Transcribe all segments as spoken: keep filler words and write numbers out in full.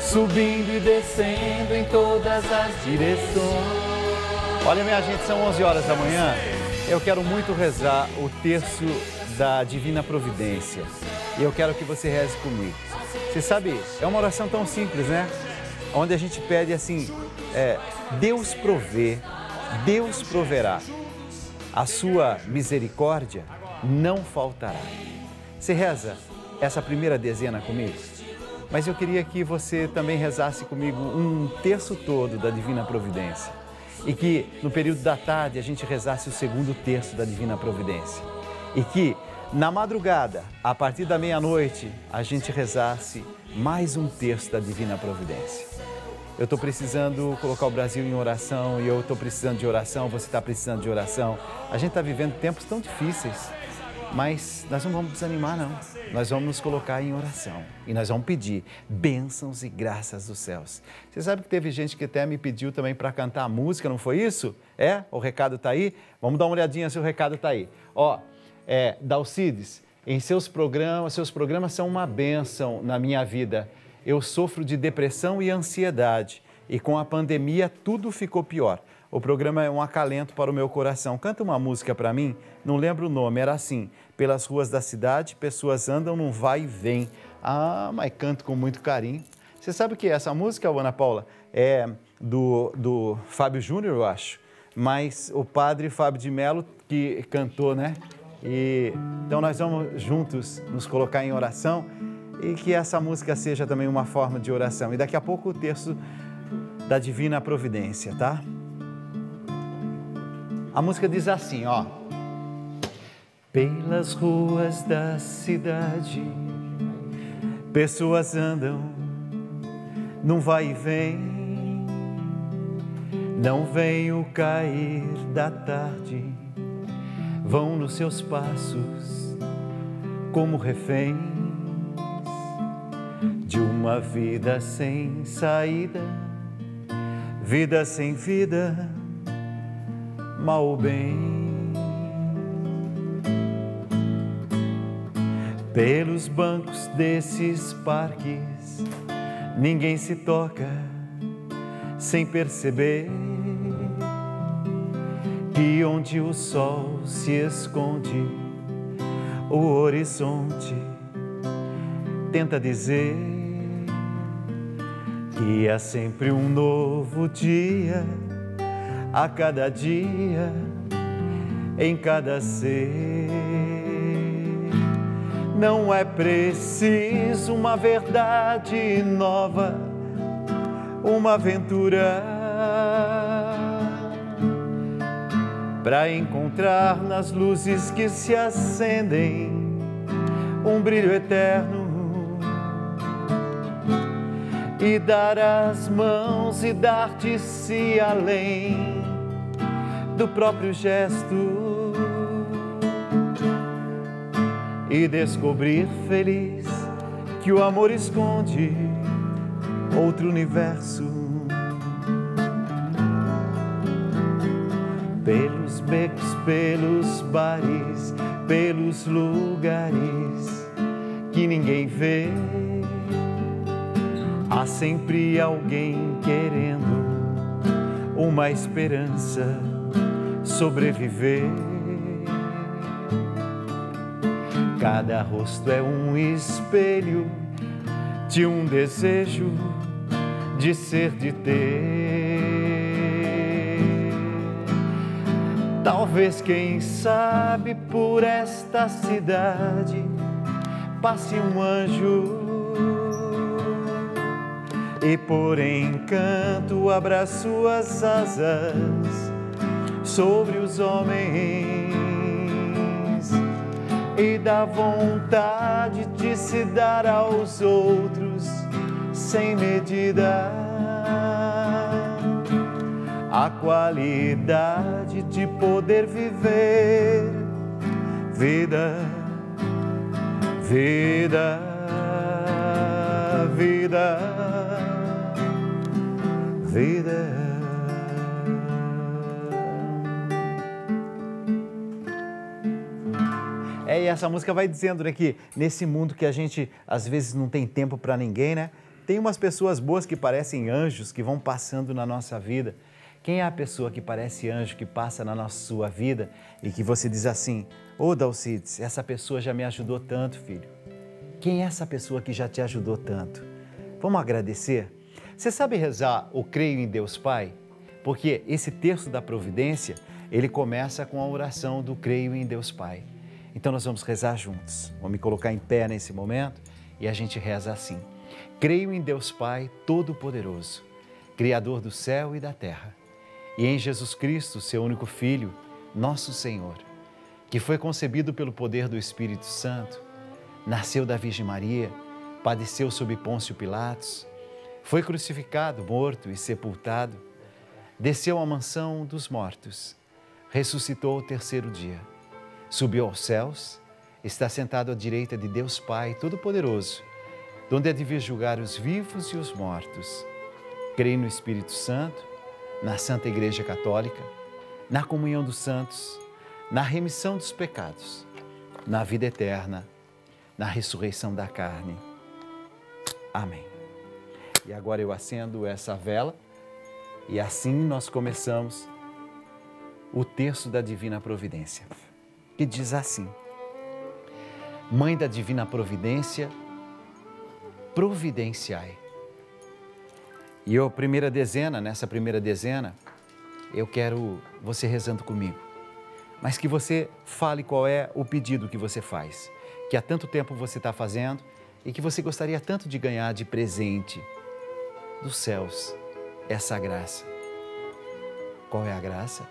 subindo e descendo em todas as direções. Olha, minha gente, são onze horas da manhã. Eu quero muito rezar o terço da Divina Providência. E eu quero que você reze comigo. Você sabe, é uma oração tão simples, né? Onde a gente pede assim, é, Deus provê, Deus proverá. A sua misericórdia não faltará. Você reza essa primeira dezena comigo? Mas eu queria que você também rezasse comigo um terço todo da Divina Providência. E que no período da tarde a gente rezasse o segundo terço da Divina Providência. E que na madrugada, a partir da meia-noite, a gente rezasse mais um terço da Divina Providência. Eu estou precisando colocar o Brasil em oração e eu estou precisando de oração, você está precisando de oração. A gente está vivendo tempos tão difíceis, mas nós não vamos desanimar, não. Nós vamos nos colocar em oração e nós vamos pedir bênçãos e graças dos céus. Você sabe que teve gente que até me pediu também para cantar a música, não foi isso? É? O recado está aí? Vamos dar uma olhadinha se o recado está aí. Ó, é, Dalcides, em seus programas, seus programas são uma bênção na minha vida. Eu sofro de depressão e ansiedade e com a pandemia tudo ficou pior. O programa é um acalento para o meu coração. Canta uma música para mim, não lembro o nome, era assim: pelas ruas da cidade, pessoas andam num vai e vem. Ah, mas canto com muito carinho. Você sabe o que é essa música, Ana Paula? É do, do Fábio Júnior, eu acho. Mas o padre Fábio de Mello que cantou, né? E, então nós vamos juntos nos colocar em oração e que essa música seja também uma forma de oração. E daqui a pouco o terço da Divina Providência, tá? A música diz assim, ó. Pelas ruas da cidade, pessoas andam num vai e vem. Não vem o cair da tarde, vão nos seus passos como reféns de uma vida sem saída, vida sem vida, mal ou bem. Pelos bancos desses parques, ninguém se toca sem perceber que onde o sol se esconde, o horizonte tenta dizer que há sempre um novo dia, a cada dia, em cada ser. Não é preciso uma verdade nova, uma aventura para encontrar nas luzes que se acendem um brilho eterno e dar as mãos e dar de si além do próprio gesto e descobrir feliz que o amor esconde outro universo. Pelos becos, pelos bares, pelos lugares que ninguém vê, há sempre alguém querendo uma esperança sobreviver. Cada rosto é um espelho de um desejo de ser, de ter. Talvez, quem sabe, por esta cidade passe um anjo e por encanto abra suas asas sobre os homens e dá vontade de se dar aos outros sem medida a qualidade de poder viver vida, vida, vida, vida. É, e essa música vai dizendo, né, que nesse mundo que a gente às vezes não tem tempo para ninguém, né? Tem umas pessoas boas que parecem anjos que vão passando na nossa vida. Quem é a pessoa que parece anjo, que passa na nossa sua vida e que você diz assim: ô Dalcides, essa pessoa já me ajudou tanto, filho. Quem é essa pessoa que já te ajudou tanto? Vamos agradecer? Você sabe rezar o Creio em Deus Pai? Porque esse terço da providência, ele começa com a oração do Creio em Deus Pai. Então nós vamos rezar juntos. Vou me colocar em pé nesse momento e a gente reza assim. Creio em Deus Pai Todo-Poderoso, Criador do céu e da terra, e em Jesus Cristo, seu único Filho, nosso Senhor, que foi concebido pelo poder do Espírito Santo, nasceu da Virgem Maria, padeceu sob Pôncio Pilatos, foi crucificado, morto e sepultado, desceu à mansão dos mortos, ressuscitou ao terceiro dia, subiu aos céus, está sentado à direita de Deus Pai Todo-Poderoso, donde há de vir julgar os vivos e os mortos. Creio no Espírito Santo, na Santa Igreja Católica, na comunhão dos santos, na remissão dos pecados, na vida eterna, na ressurreição da carne. Amém. E agora eu acendo essa vela e assim nós começamos o terço da Divina Providência, que diz assim: Mãe da Divina Providência, providenciai. E eu, primeira dezena, nessa primeira dezena, eu quero você rezando comigo, mas que você fale qual é o pedido que você faz, que há tanto tempo você está fazendo e que você gostaria tanto de ganhar de presente dos céus essa graça. Qual é a graça?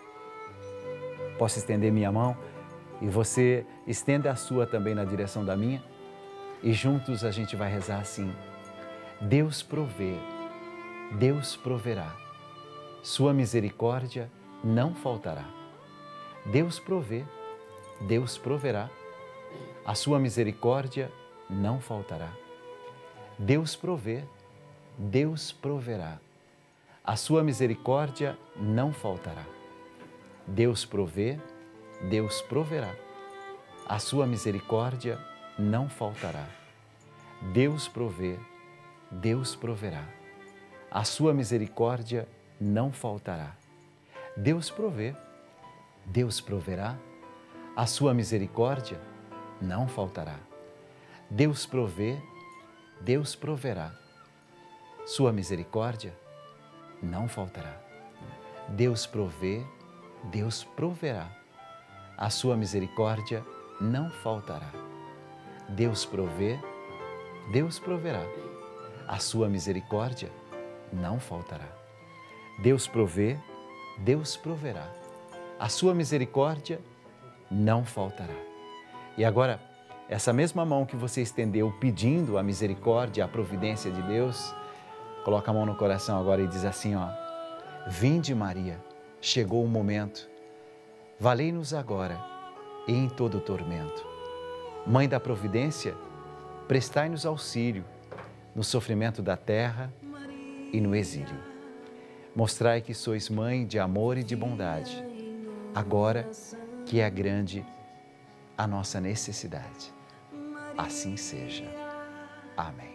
Posso estender minha mão e você estende a sua também na direção da minha? E juntos a gente vai rezar assim: Deus provê, Deus proverá, sua misericórdia não faltará. Deus provê, Deus proverá, a sua misericórdia não faltará. Deus provê, Deus proverá, a sua misericórdia não faltará. Deus provê, Deus proverá, a sua misericórdia não faltará. Deus provê, Deus proverá, a sua misericórdia não faltará. Deus provê, Deus proverá, a sua misericórdia não faltará. Deus provê, Deus proverá, sua misericórdia não faltará. Deus provê, Deus proverá, a sua misericórdia não faltará. Deus provê, Deus proverá, a sua misericórdia não faltará. Deus provê, Deus proverá, a sua misericórdia não faltará. E agora, essa mesma mão que você estendeu pedindo a misericórdia, a providência de Deus, coloca a mão no coração agora e diz assim, ó: Vinde Maria, chegou o momento, valei-nos agora e em todo o tormento. Mãe da providência, prestai-nos auxílio no sofrimento da terra e no exílio. Mostrai que sois mãe de amor e de bondade, agora que é grande a nossa necessidade. Assim seja. Amém.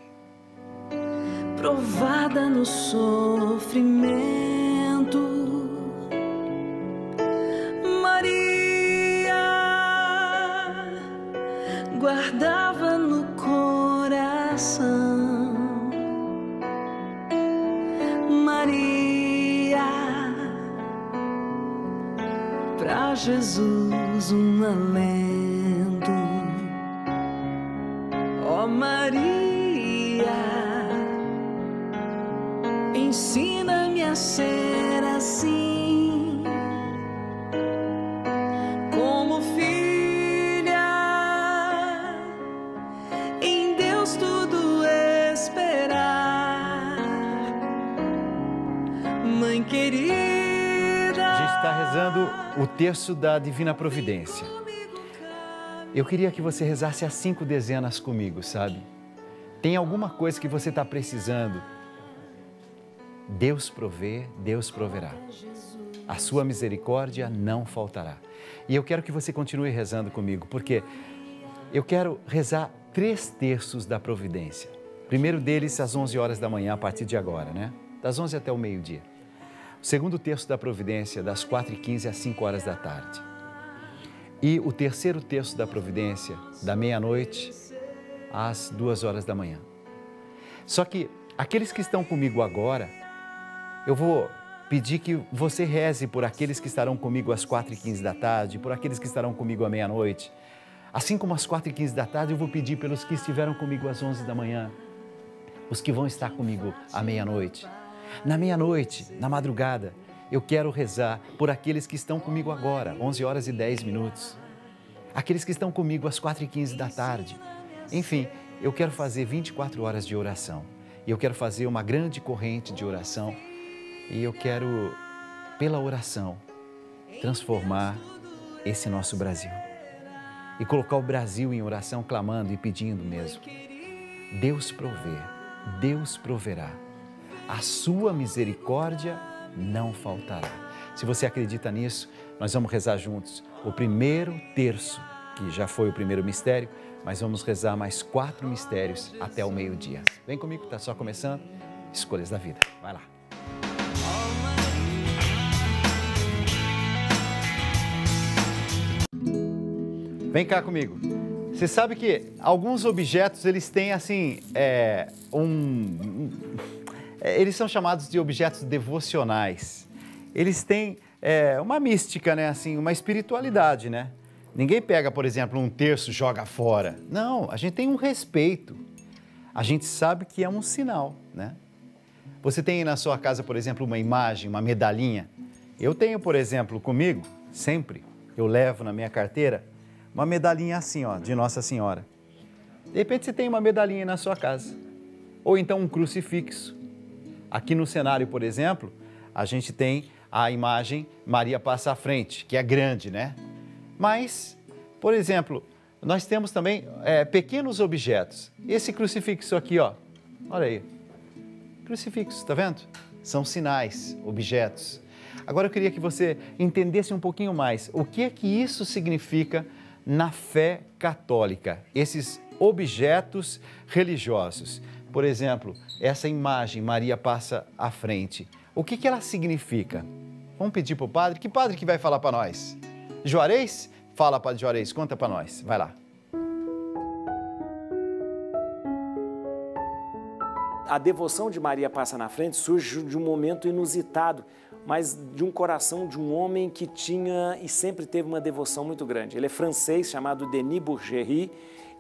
Provada no sofrimento, Maria guardava no coração. Maria, pra Jesus um alento. Ó Maria, ensina-me a ser assim, como filha, em Deus tudo esperar. Mãe querida. A gente está rezando o terço da Divina Providência. Eu queria que você rezasse as cinco dezenas comigo, sabe? Tem alguma coisa que você está precisando? Deus provê, Deus proverá. A sua misericórdia não faltará. E eu quero que você continue rezando comigo, porque eu quero rezar três terços da providência. primeiro deles às onze horas da manhã, a partir de agora, né? Das onze até o meio-dia. O segundo terço da providência, das quatro e quinze às cinco horas da tarde. E o terceiro terço da providência, da meia-noite às duas horas da manhã. Só que aqueles que estão comigo agora, eu vou pedir que você reze por aqueles que estarão comigo às quatro e quinze da tarde, por aqueles que estarão comigo à meia-noite. Assim como às quatro e quinze da tarde, eu vou pedir pelos que estiveram comigo às onze da manhã, os que vão estar comigo à meia-noite. Na meia-noite, na madrugada, eu quero rezar por aqueles que estão comigo agora, onze horas e dez minutos. Aqueles que estão comigo às quatro e quinze da tarde. Enfim, eu quero fazer vinte e quatro horas de oração. E eu quero fazer uma grande corrente de oração. E eu quero, pela oração, transformar esse nosso Brasil. E colocar o Brasil em oração, clamando e pedindo mesmo. Deus provê, Deus proverá. A sua misericórdia não faltará. Se você acredita nisso, nós vamos rezar juntos o primeiro terço, que já foi o primeiro mistério, mas vamos rezar mais quatro mistérios até o meio-dia. Vem comigo, está só começando. Escolhas da vida. Vai lá. Vem cá comigo. Você sabe que alguns objetos, eles têm assim, é, um, um, eles são chamados de objetos devocionais. Eles têm é, uma mística, né? Assim, uma espiritualidade, né? Ninguém pega, por exemplo, um terço e joga fora. Não, a gente tem um respeito. A gente sabe que é um sinal, né? Você tem na sua casa, por exemplo, uma imagem, uma medalhinha. Eu tenho, por exemplo, comigo, sempre, eu levo na minha carteira, uma medalhinha assim, ó, de Nossa Senhora. De repente você tem uma medalhinha na sua casa. Ou então um crucifixo. Aqui no cenário, por exemplo, a gente tem a imagem Maria Passa à Frente, que é grande, né? Mas, por exemplo, nós temos também é, pequenos objetos. Esse crucifixo aqui, ó, olha aí. Crucifixo, tá vendo? São sinais, objetos. Agora eu queria que você entendesse um pouquinho mais o que é que isso significa na fé católica, esses objetos religiosos. Por exemplo, essa imagem, Maria Passa à Frente. O que que ela significa? Vamos pedir para o padre. Que padre que vai falar para nós? Juarez? Fala, padre Juarez, conta para nós. Vai lá. A devoção de Maria Passa na Frente surge de um momento inusitado, mas de um coração de um homem que tinha e sempre teve uma devoção muito grande. Ele é francês, chamado Denis Bourgerie.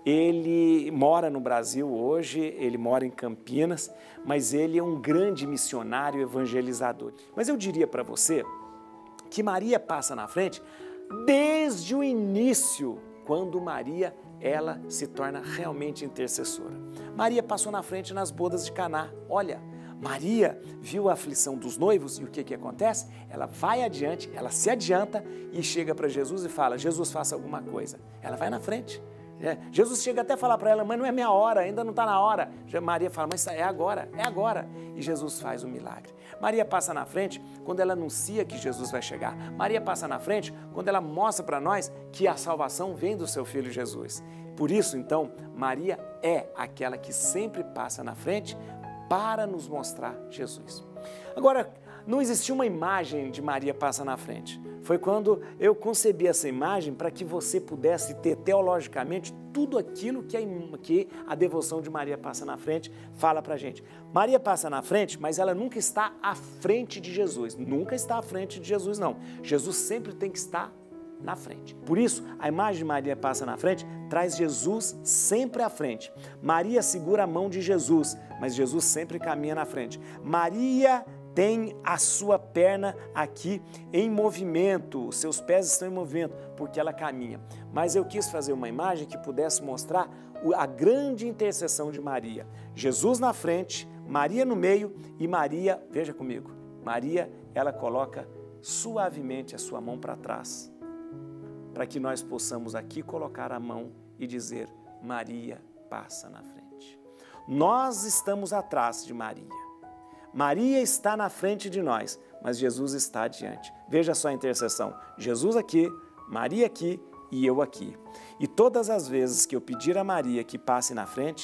Ele mora no Brasil hoje, ele mora em Campinas, mas ele é um grande missionário evangelizador. Mas eu diria para você que Maria passa na frente desde o início, quando Maria ela se torna realmente intercessora. Maria passou na frente nas bodas de Caná. Olha, Maria viu a aflição dos noivos e o que que acontece? Ela vai adiante, ela se adianta e chega para Jesus e fala, Jesus, faça alguma coisa. Ela vai na frente. É, Jesus chega até a falar para ela, mas não é minha hora, ainda não está na hora. Maria fala, mas é agora, é agora. E Jesus faz o milagre. Maria passa na frente quando ela anuncia que Jesus vai chegar. Maria passa na frente quando ela mostra para nós que a salvação vem do seu Filho Jesus. Por isso, então, Maria é aquela que sempre passa na frente para nos mostrar Jesus. Agora, não existia uma imagem de Maria passa na frente. Foi quando eu concebi essa imagem para que você pudesse ter teologicamente tudo aquilo que a, que a devoção de Maria passa na frente fala para a gente. Maria passa na frente, mas ela nunca está à frente de Jesus. Nunca está à frente de Jesus, não. Jesus sempre tem que estar na frente. Por isso, a imagem de Maria passa na frente traz Jesus sempre à frente. Maria segura a mão de Jesus, mas Jesus sempre caminha na frente. Maria tem a sua perna aqui em movimento, os seus pés estão em movimento, porque ela caminha. Mas eu quis fazer uma imagem que pudesse mostrar a grande intercessão de Maria. Jesus na frente, Maria no meio e Maria, veja comigo, Maria, ela coloca suavemente a sua mão para trás, para que nós possamos aqui colocar a mão e dizer, Maria passa na frente. Nós estamos atrás de Maria. Maria está na frente de nós, mas Jesus está adiante. Veja só a intercessão. Jesus aqui, Maria aqui e eu aqui. E todas as vezes que eu pedir a Maria que passe na frente,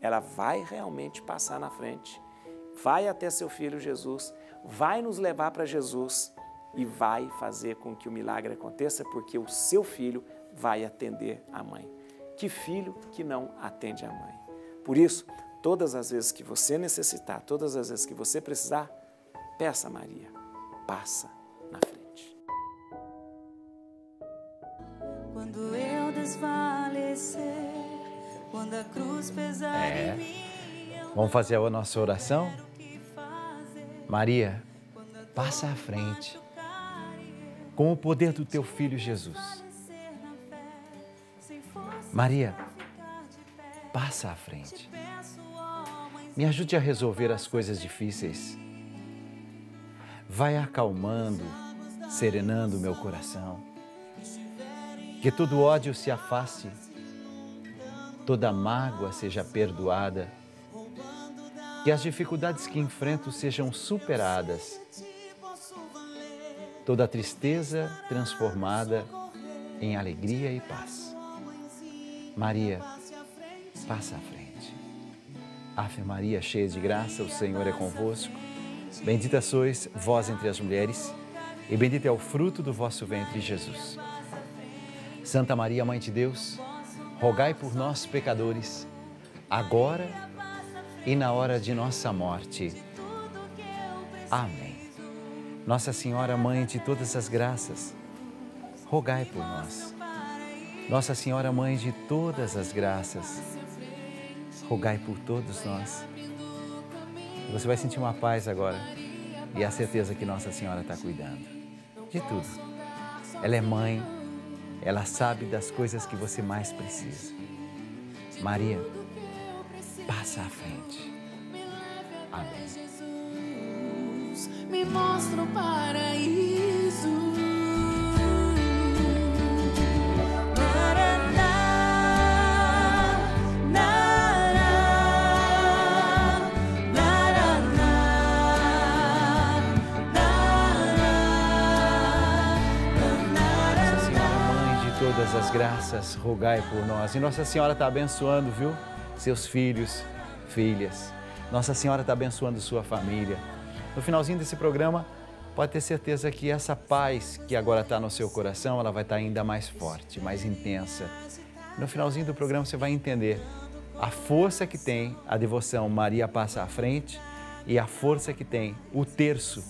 ela vai realmente passar na frente, vai até seu filho Jesus, vai nos levar para Jesus e vai fazer com que o milagre aconteça, porque o seu filho vai atender a mãe. Que filho que não atende a mãe? Por isso, todas as vezes que você necessitar, todas as vezes que você precisar, peça a Maria, passa na frente. Quando eu desfalecer, quando a cruz pesar É. em mim, Vamos fazer a nossa oração? Maria, passa à frente com o poder do teu Filho Jesus. Maria, passa à frente. Me ajude a resolver as coisas difíceis. Vai acalmando, serenando o meu coração. Que todo ódio se afaste, toda mágoa seja perdoada, que as dificuldades que enfrento sejam superadas, toda tristeza transformada em alegria e paz. Maria, passa à frente. Ave Maria, cheia de graça, o Senhor é convosco. Bendita sois vós entre as mulheres, e bendito é o fruto do vosso ventre, Jesus. Santa Maria, Mãe de Deus, rogai por nós, pecadores, agora e na hora de nossa morte. Amém. Nossa Senhora, Mãe de todas as graças, rogai por nós. Nossa Senhora, Mãe de todas as graças, rogai por todos nós. Você vai sentir uma paz agora e a certeza que Nossa Senhora está cuidando de tudo. Ela é mãe, ela sabe das coisas que você mais precisa. Maria, passa à frente. Amém. Jesus me mostra o paraíso. Todas as graças, rogai por nós. E Nossa Senhora está abençoando, viu? Seus filhos, filhas. Nossa Senhora está abençoando sua família. No finalzinho desse programa, pode ter certeza que essa paz que agora está no seu coração, ela vai estar ainda mais forte, mais intensa. No finalzinho do programa você vai entender a força que tem a devoção Maria passa à frente e a força que tem o terço.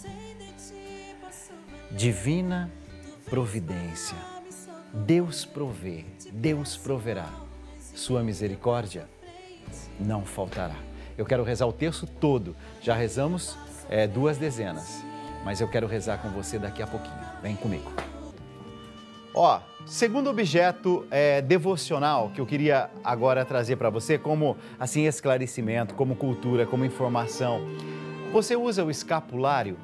Divina providência. Deus provê, Deus proverá. Sua misericórdia não faltará. Eu quero rezar o terço todo. Já rezamos é, duas dezenas, mas eu quero rezar com você daqui a pouquinho. Vem comigo. Ó, segundo objeto é, devocional que eu queria agora trazer para você como assim esclarecimento, como cultura, como informação. Você usa o escapulário?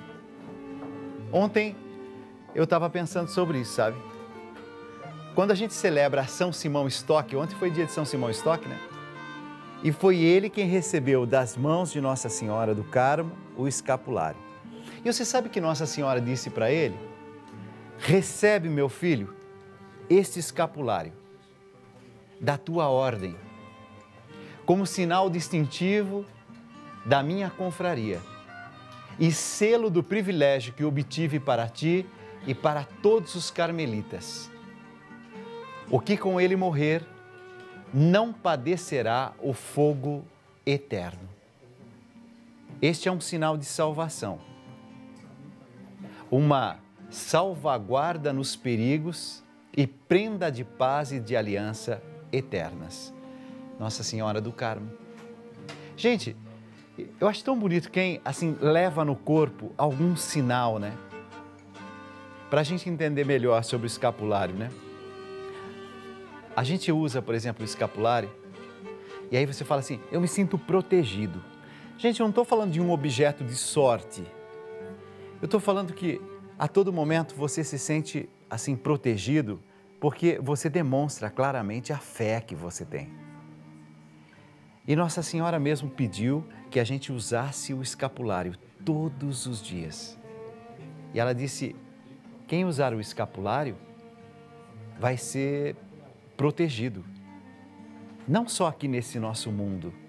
Ontem eu estava pensando sobre isso, sabe? Quando a gente celebra São Simão Stock, ontem foi dia de São Simão Stock, né? E foi ele quem recebeu das mãos de Nossa Senhora do Carmo o escapulário. E você sabe que Nossa Senhora disse para ele? Recebe, meu filho, este escapulário da tua ordem, como sinal distintivo da minha confraria e selo do privilégio que obtive para ti e para todos os carmelitas. O que com ele morrer, não padecerá o fogo eterno. Este é um sinal de salvação, uma salvaguarda nos perigos e prenda de paz e de aliança eternas. Nossa Senhora do Carmo. Gente, eu acho tão bonito quem assim leva no corpo algum sinal, né? Para a gente entender melhor sobre o escapulário, né? A gente usa, por exemplo, o escapulário e aí você fala assim, eu me sinto protegido. Gente, eu não estou falando de um objeto de sorte. Eu estou falando que a todo momento você se sente assim protegido porque você demonstra claramente a fé que você tem. E Nossa Senhora mesmo pediu que a gente usasse o escapulário todos os dias. E ela disse, quem usar o escapulário vai ser protegido, não só aqui nesse nosso mundo,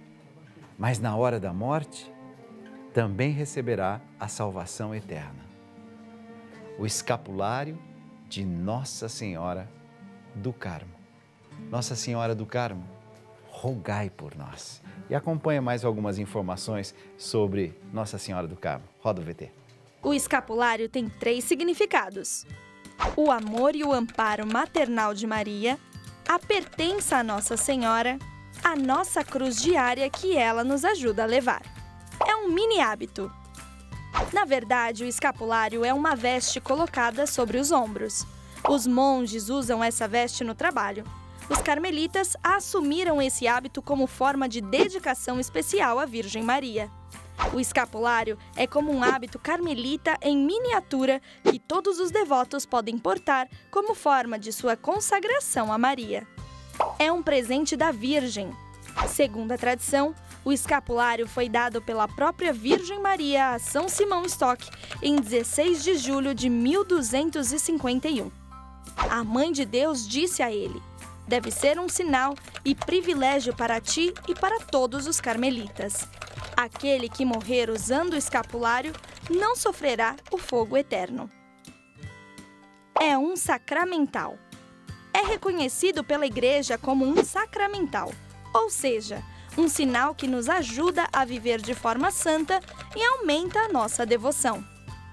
mas na hora da morte também receberá a salvação eterna. O escapulário de Nossa Senhora do Carmo. Nossa Senhora do Carmo, rogai por nós. E acompanha mais algumas informações sobre Nossa Senhora do Carmo. Roda o V T. O escapulário tem três significados: o amor e o amparo maternal de Maria, a pertença a Nossa Senhora, a nossa cruz diária que ela nos ajuda a levar. É um mini hábito. Na verdade, o escapulário é uma veste colocada sobre os ombros. Os monges usam essa veste no trabalho. Os carmelitas assumiram esse hábito como forma de dedicação especial à Virgem Maria. O escapulário é como um hábito carmelita em miniatura que todos os devotos podem portar como forma de sua consagração a Maria. É um presente da Virgem. Segundo a tradição, o escapulário foi dado pela própria Virgem Maria a São Simão Stock em dezesseis de julho de mil duzentos e cinquenta e um. A Mãe de Deus disse a ele: deve ser um sinal e privilégio para ti e para todos os carmelitas. Aquele que morrer usando o escapulário não sofrerá o fogo eterno. É um sacramental. É reconhecido pela Igreja como um sacramental, ou seja, um sinal que nos ajuda a viver de forma santa e aumenta a nossa devoção.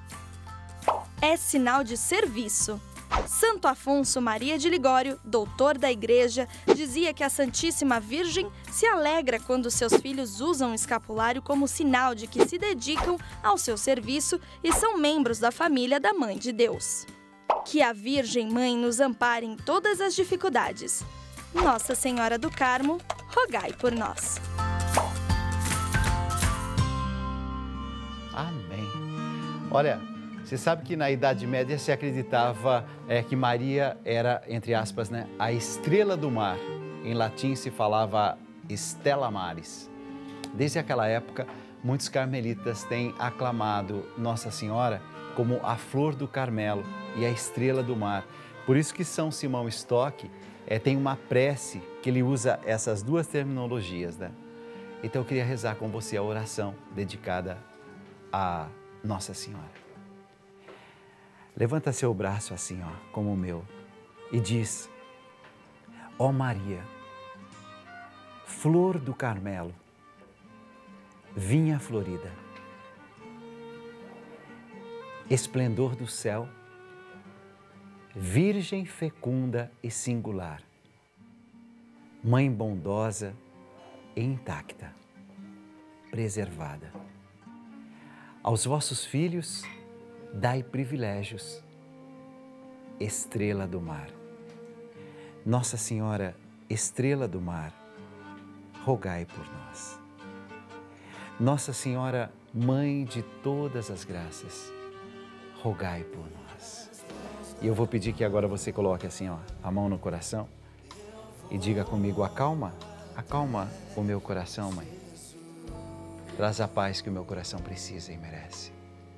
É sinal de serviço. Santo Afonso Maria de Ligório, doutor da Igreja, dizia que a Santíssima Virgem se alegra quando seus filhos usam o escapulário como sinal de que se dedicam ao seu serviço e são membros da família da Mãe de Deus. Que a Virgem Mãe nos ampare em todas as dificuldades. Nossa Senhora do Carmo, rogai por nós. Amém. Olha, você sabe que na Idade Média se acreditava é, que Maria era, entre aspas, né, a estrela do mar. Em latim se falava Stella Maris. Desde aquela época, muitos carmelitas têm aclamado Nossa Senhora como a flor do Carmelo e a estrela do mar. Por isso que São Simão Stock é, tem uma prece que ele usa essas duas terminologias, né? Então eu queria rezar com você a oração dedicada a Nossa Senhora. Levanta seu braço assim, ó, como o meu, e diz: ó Maria, flor do Carmelo, vinha florida, esplendor do céu, virgem fecunda e singular, mãe bondosa e intacta, preservada. Aos vossos filhos dai privilégios, estrela do mar. Nossa Senhora, estrela do mar, rogai por nós. Nossa Senhora, Mãe de todas as graças, rogai por nós. E eu vou pedir que agora você coloque assim, ó, a mão no coração e diga comigo: acalma, acalma o meu coração, Mãe. Traz a paz que o meu coração precisa e merece.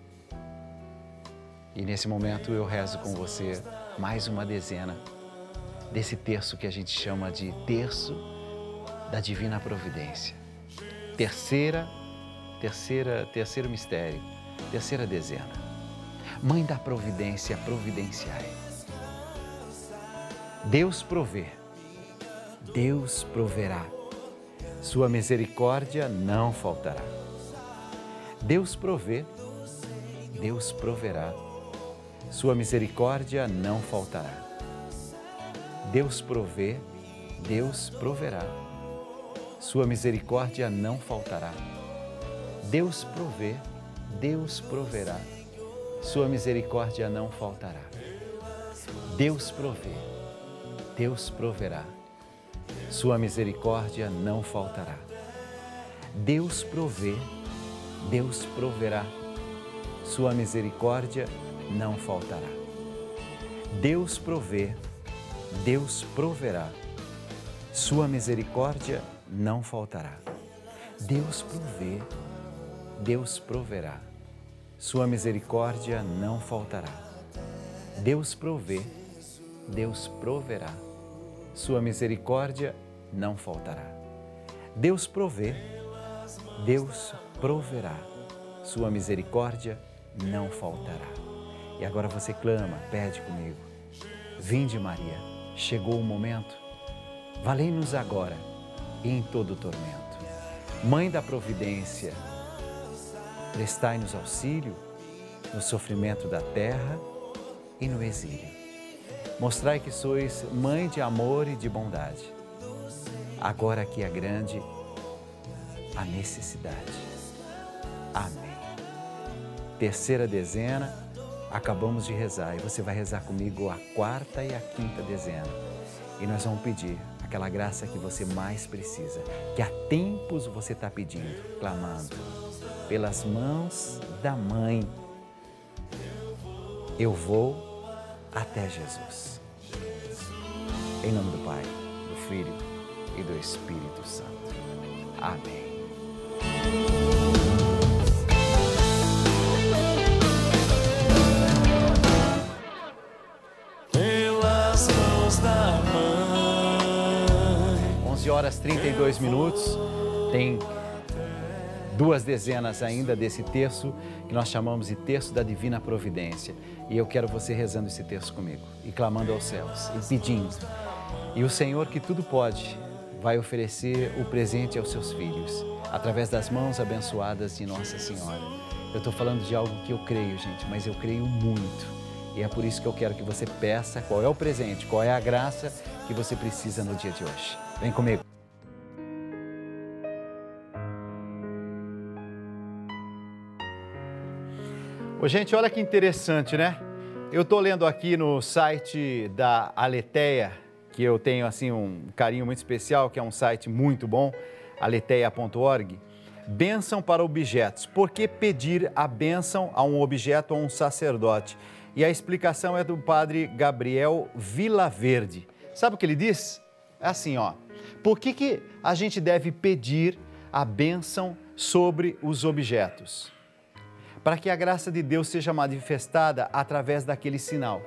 E nesse momento eu rezo com você mais uma dezena desse terço que a gente chama de terço da Divina Providência. Terceira, terceira, terceiro mistério, terceira dezena. Mãe da Providência, providenciai. Deus provê, Deus proverá. Sua misericórdia não faltará. Deus provê, Deus proverá. Sua misericórdia não faltará. Deus provê, Deus proverá. Sua misericórdia não faltará. Deus provê, Deus proverá. Sua misericórdia não faltará. Deus provê, Deus proverá. Sua misericórdia não faltará. Deus provê, Deus proverá. Sua misericórdia não faltará. Deus provê, Deus proverá. Sua misericórdia não faltará. Deus provê, Deus proverá. Sua misericórdia não faltará. Deus provê, Deus proverá. Sua misericórdia não faltará. Deus provê, Deus proverá, sua misericórdia não faltará. E agora você clama, pede comigo. Vinde, Maria, chegou o momento. Valei-nos agora e em todo o tormento. Mãe da providência, prestai-nos auxílio no sofrimento da terra e no exílio. Mostrai que sois mãe de amor e de bondade. Agora que é grande a necessidade. Amém. Terceira dezena, acabamos de rezar e você vai rezar comigo a quarta e a quinta dezena. E nós vamos pedir aquela graça que você mais precisa, que há tempos você está pedindo, clamando. Pelas mãos da mãe, eu vou até Jesus. Em nome do Pai, do Filho e do Espírito Santo. Amém. Pelas mãos da mãe. onze horas e trinta e dois minutos, tem duas dezenas ainda desse terço que nós chamamos de terço da Divina Providência. E eu quero você rezando esse terço comigo e clamando aos céus e pedindo. E o Senhor que tudo pode vai oferecer o presente aos seus filhos através das mãos abençoadas de Nossa Senhora. Eu estou falando de algo que eu creio, gente, mas eu creio muito. E é por isso que eu quero que você peça qual é o presente, qual é a graça que você precisa no dia de hoje. Vem comigo. Ô, gente, olha que interessante, né? Eu estou lendo aqui no site da Aletheia, que eu tenho assim um carinho muito especial, que é um site muito bom, aletheia ponto org. Bênção para objetos. Por que pedir a bênção a um objeto ou a um sacerdote? E a explicação é do padre Gabriel Vilaverde. Sabe o que ele diz? É assim, ó. Por que que a gente deve pedir a bênção sobre os objetos? Para que a graça de Deus seja manifestada através daquele sinal.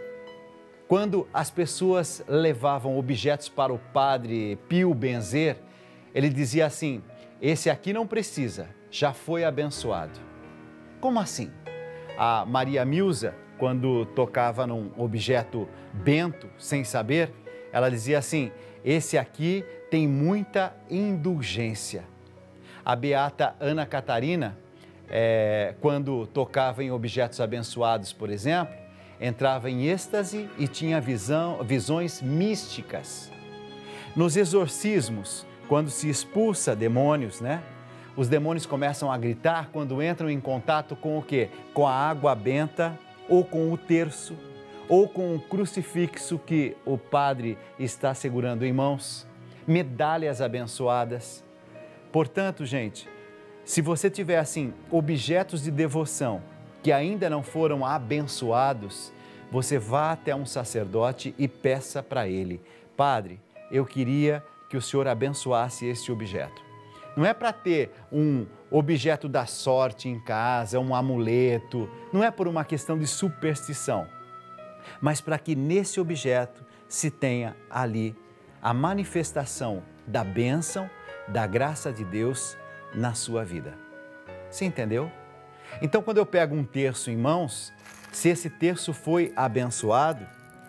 Quando as pessoas levavam objetos para o padre Pio benzer, ele dizia assim, esse aqui não precisa, já foi abençoado. Como assim? A Maria Milza, quando tocava num objeto bento, sem saber, ela dizia assim, esse aqui tem muita indulgência. A beata Ana Catarina, é, quando tocava em objetos abençoados, por exemplo, entrava em êxtase e tinha visão, visões místicas. Nos exorcismos, quando se expulsa demônios, né? Os demônios começam a gritar quando entram em contato com o quê? Com a água benta, ou com o terço, ou com o crucifixo que o padre está segurando em mãos, medalhas abençoadas. Portanto, gente, se você tiver assim objetos de devoção que ainda não foram abençoados, você vá até um sacerdote e peça para ele, Padre, eu queria que o Senhor abençoasse este objeto. Não é para ter um objeto da sorte em casa, um amuleto, não é por uma questão de superstição, mas para que nesse objeto se tenha ali a manifestação da bênção, da graça de Deus na sua vida. Você entendeu? Então, quando eu pego um terço em mãos, se esse terço foi abençoado,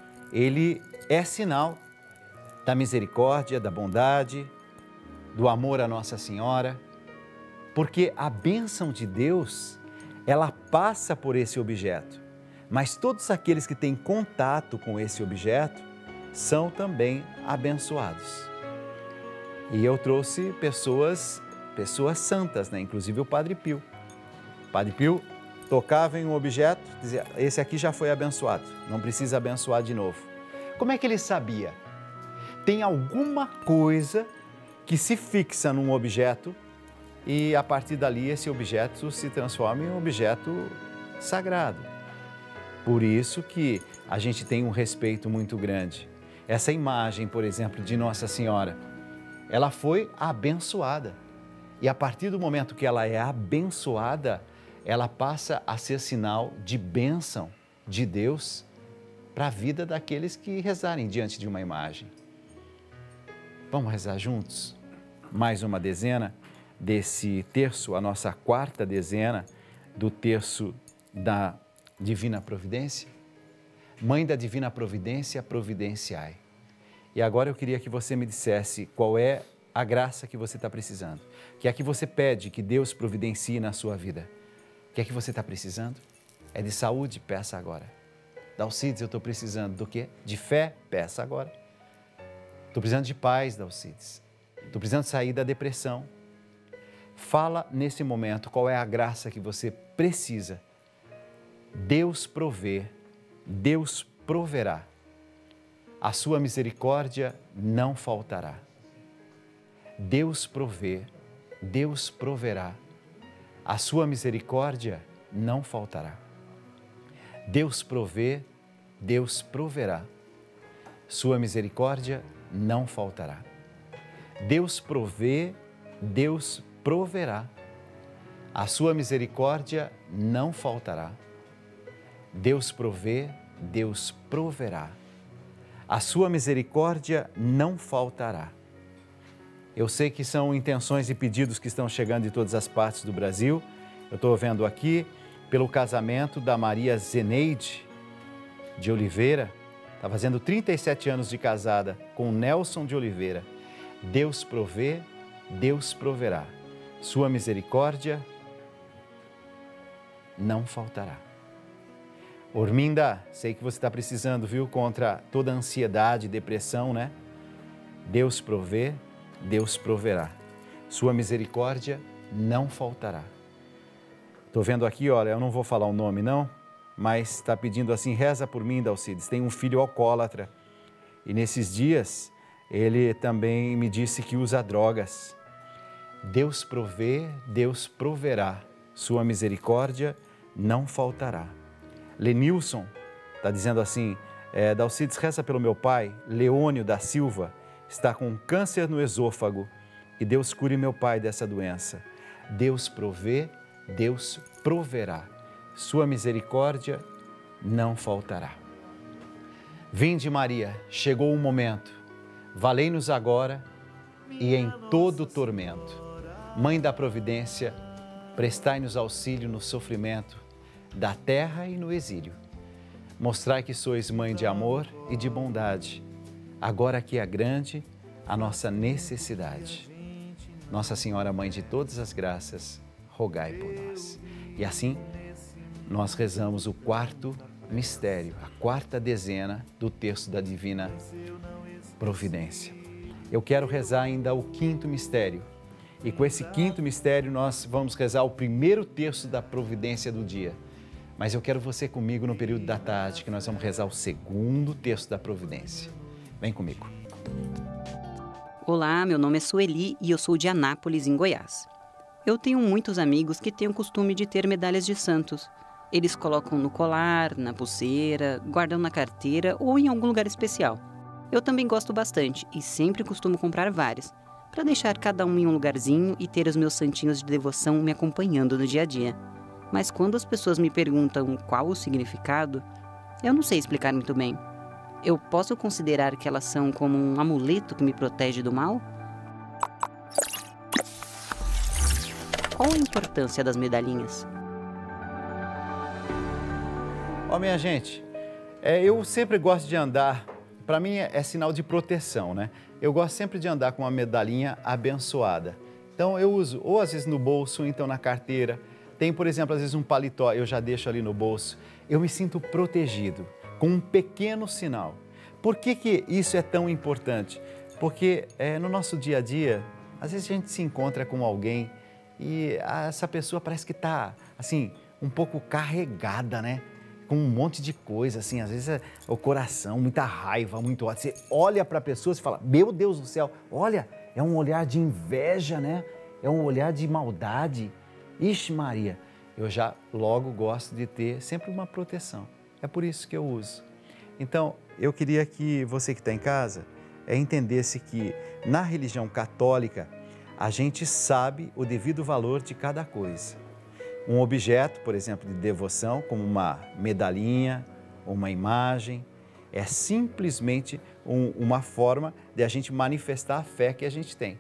ele é sinal da misericórdia, da bondade, do amor à Nossa Senhora, porque a bênção de Deus, ela passa por esse objeto, mas todos aqueles que têm contato com esse objeto são também abençoados. E eu trouxe pessoas, pessoas santas, né? Inclusive o Padre Pio. O Padre Pio tocava em um objeto, dizia, esse aqui já foi abençoado, não precisa abençoar de novo. Como é que ele sabia? Tem alguma coisa que se fixa num objeto e a partir dali esse objeto se transforma em um objeto sagrado. Por isso que a gente tem um respeito muito grande. Essa imagem, por exemplo, de Nossa Senhora, ela foi abençoada. E a partir do momento que ela é abençoada, ela passa a ser sinal de bênção de Deus para a vida daqueles que rezarem diante de uma imagem. Vamos rezar juntos? Mais uma dezena. desse terço, a nossa quarta dezena do terço da Divina Providência? Mãe da Divina Providência, providenciai. E agora eu queria que você me dissesse qual é a graça que você está precisando. O que é que você pede que Deus providencie na sua vida? O que é que você está precisando? É de saúde? Peça agora. Dalcides, eu estou precisando do quê? De fé? Peça agora. Estou precisando de paz, Dalcides. Estou precisando sair da depressão. Fala nesse momento qual é a graça que você precisa. Deus provê, Deus proverá. A sua misericórdia não faltará. Deus provê, Deus proverá. A sua misericórdia não faltará. Deus provê, Deus proverá. Sua misericórdia não faltará. Deus provê, Deus proverá. A sua misericórdia não faltará. Deus provê, Deus proverá. A sua misericórdia não faltará. Eu sei que são intenções e pedidos que estão chegando de todas as partes do Brasil. Eu estou vendo aqui pelo casamento da Maria Zeneide de Oliveira, está fazendo trinta e sete anos de casada com Nelson de Oliveira. Deus provê, Deus proverá. Sua misericórdia não faltará. Orminda, sei que você está precisando, viu, contra toda ansiedade, depressão, né? Deus provê, Deus proverá. Sua misericórdia não faltará. Estou vendo aqui, olha, eu não vou falar o nome não, mas está pedindo assim, reza por mim, Dalcides. Tem um filho alcoólatra e nesses dias ele também me disse que usa drogas. Deus provê, Deus proverá. Sua misericórdia não faltará. Lenilson está dizendo assim, é, Dalcides, reza pelo meu pai, Leônio da Silva, está com câncer no esôfago, que Deus cure meu pai dessa doença. Deus provê, Deus proverá. Sua misericórdia não faltará. Vinde, Maria, chegou o momento. Valei-nos agora e em todo tormento. Mãe da providência, prestai-nos auxílio no sofrimento da terra e no exílio. Mostrai que sois mãe de amor e de bondade. Agora que é grande a nossa necessidade. Nossa Senhora, Mãe de todas as graças, rogai por nós. E assim, nós rezamos o quarto mistério, a quarta dezena do terço da Divina Providência. Eu quero rezar ainda o quinto mistério. E com esse quinto mistério, nós vamos rezar o primeiro terço da Providência do dia. Mas eu quero você comigo no período da tarde, que nós vamos rezar o segundo terço da Providência. Vem comigo. Olá, meu nome é Sueli e eu sou de Anápolis, em Goiás. Eu tenho muitos amigos que têm o costume de ter medalhas de santos. Eles colocam no colar, na pulseira, guardam na carteira ou em algum lugar especial. Eu também gosto bastante e sempre costumo comprar várias, para deixar cada um em um lugarzinho e ter os meus santinhos de devoção me acompanhando no dia a dia. Mas quando as pessoas me perguntam qual o significado, eu não sei explicar muito bem. Eu posso considerar que elas são como um amuleto que me protege do mal? Qual a importância das medalhinhas? Ó, oh, minha gente, é, eu sempre gosto de andar, para mim é, é sinal de proteção, né? Eu gosto sempre de andar com uma medalhinha abençoada. Então eu uso ou às vezes no bolso, ou então na carteira. Tem, por exemplo, às vezes um paletó, eu já deixo ali no bolso. Eu me sinto protegido com um pequeno sinal. Por que que isso é tão importante? Porque é, no nosso dia a dia, às vezes a gente se encontra com alguém e essa pessoa parece que está, assim, um pouco carregada, né? Com um monte de coisa, assim, às vezes é o coração, muita raiva, muito ódio. Você olha para a pessoa e fala, meu Deus do céu, olha, é um olhar de inveja, né? É um olhar de maldade. Ixi, Maria, eu já logo gosto de ter sempre uma proteção. É por isso que eu uso. Então, eu queria que você que está em casa é, entendesse que na religião católica a gente sabe o devido valor de cada coisa. Um objeto, por exemplo, de devoção, como uma medalhinha, uma imagem, é simplesmente um, uma forma de a gente manifestar a fé que a gente tem.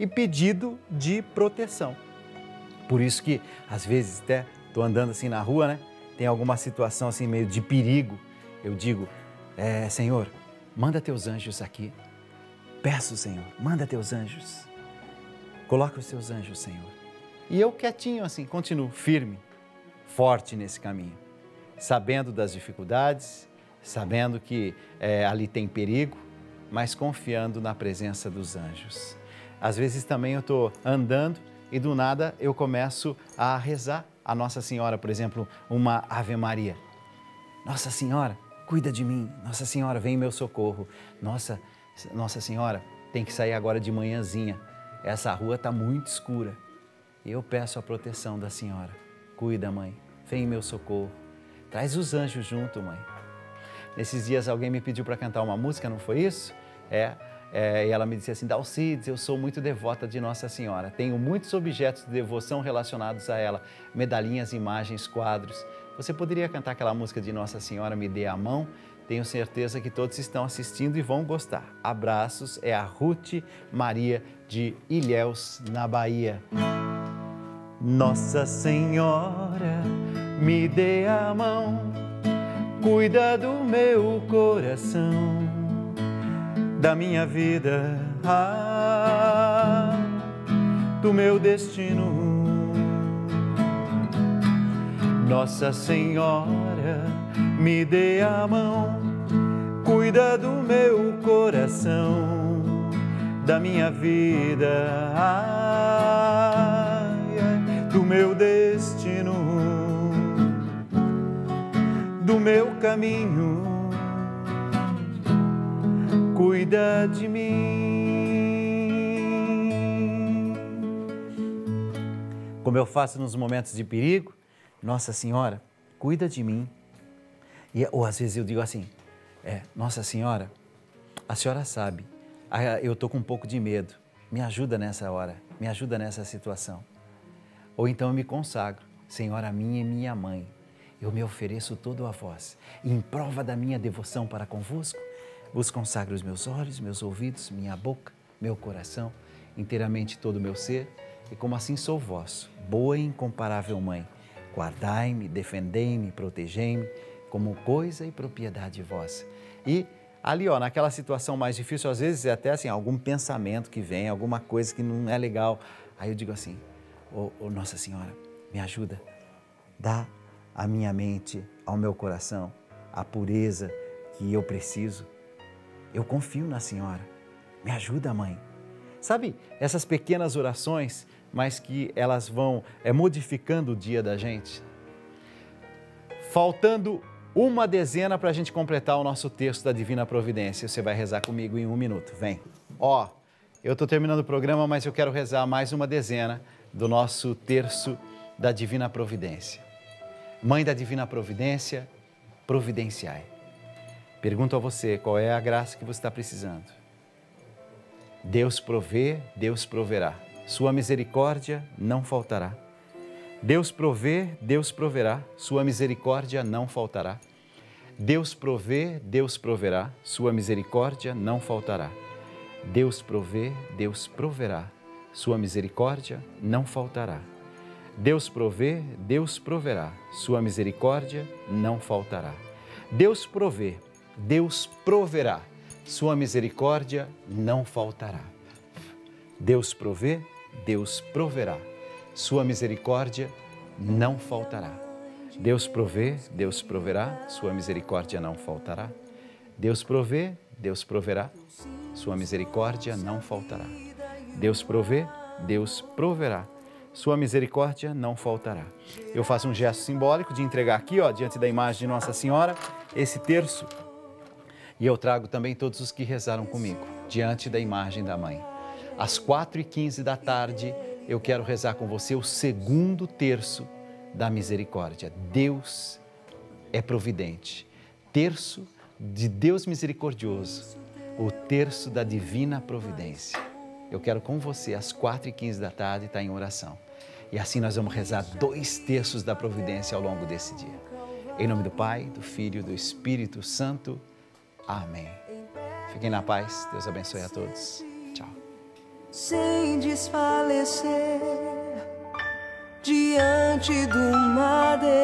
e pedido de proteção. Por isso que, às vezes, até estou andando assim na rua, né? Tem alguma situação assim meio de perigo, eu digo, é, Senhor, manda teus anjos aqui. Peço, Senhor, manda teus anjos. Coloca os teus anjos, Senhor. E eu quietinho assim, continuo firme, forte nesse caminho, sabendo das dificuldades, sabendo que é, ali tem perigo, mas confiando na presença dos anjos. Às vezes também eu estou andando e do nada eu começo a rezar a Nossa Senhora, por exemplo, uma Ave Maria. Nossa Senhora, cuida de mim. Nossa Senhora, vem em meu socorro. Nossa, Nossa Senhora, tem que sair agora de manhãzinha. Essa rua está muito escura. Eu peço a proteção da Senhora. Cuida, mãe. Vem em meu socorro. Traz os anjos junto, mãe. Nesses dias alguém me pediu para cantar uma música, não foi isso? É, é, e ela me disse assim, Dalcides, eu sou muito devota de Nossa Senhora. Tenho muitos objetos de devoção relacionados a ela. Medalhinhas, imagens, quadros. Você poderia cantar aquela música de Nossa Senhora, Me Dê a Mão? Tenho certeza que todos estão assistindo e vão gostar. Abraços, é a Ruth Maria de Ilhéus, na Bahia. Nossa Senhora, me dê a mão, cuida do meu coração, da minha vida, ah, do meu destino. Nossa Senhora, me dê a mão, cuida do meu coração, da minha vida, ah, do meu destino, do meu caminho, cuida de mim. Como eu faço nos momentos de perigo, Nossa Senhora, cuida de mim. E, ou às vezes eu digo assim, é, Nossa Senhora, a senhora sabe, eu estou com um pouco de medo, me ajuda nessa hora, me ajuda nessa situação. Ou então eu me consagro, Senhora minha e minha mãe, eu me ofereço todo a vós, e em prova da minha devoção para convosco, vos consagro os meus olhos, meus ouvidos, minha boca, meu coração, inteiramente todo o meu ser, e como assim sou vosso, boa e incomparável mãe, guardai-me, defendei-me, protegei-me, como coisa e propriedade vossa. E ali, ó, naquela situação mais difícil, às vezes é até assim, algum pensamento que vem, alguma coisa que não é legal. Aí eu digo assim, ô, ô Nossa Senhora, me ajuda, dá à minha mente, ao meu coração, a pureza que eu preciso. Eu confio na Senhora, me ajuda, mãe. Sabe, essas pequenas orações, mas que elas vão é, modificando o dia da gente. Faltando uma dezena para a gente completar o nosso texto da Divina Providência. Você vai rezar comigo em um minuto, vem. Ó, eu estou terminando o programa, mas eu quero rezar mais uma dezena do nosso terço da Divina Providência. Mãe da Divina Providência, providenciai. Pergunto a você, qual é a graça que você está precisando? Deus provê, Deus proverá. Sua misericórdia não faltará. Deus provê, Deus proverá, sua misericórdia não faltará. Deus provê, Deus proverá, sua misericórdia não faltará. Deus provê, Deus proverá, sua misericórdia não faltará. Deus provê, Deus proverá, sua misericórdia não faltará. Deus provê, Deus proverá, sua misericórdia não faltará. Deus provê, Deus proverá, sua misericórdia não faltará. Deus provê, Deus proverá, sua misericórdia não faltará. Deus provê, Deus proverá, sua misericórdia não faltará. Deus provê, Deus proverá, sua misericórdia não faltará. Eu faço um gesto simbólico de entregar aqui, ó, diante da imagem de Nossa Senhora, esse terço. E eu trago também todos os que rezaram comigo, diante da imagem da Mãe. Às quatro e quinze da tarde, eu quero rezar com você o segundo terço da misericórdia. Deus é providente. Terço de Deus misericordioso. O terço da divina providência. Eu quero com você, às quatro e quinze da tarde, estar em oração. E assim nós vamos rezar dois terços da providência ao longo desse dia. Em nome do Pai, do Filho e do Espírito Santo. Amém. Fiquem na paz. Deus abençoe a todos. Tchau. sem desfalecer diante do madeiro.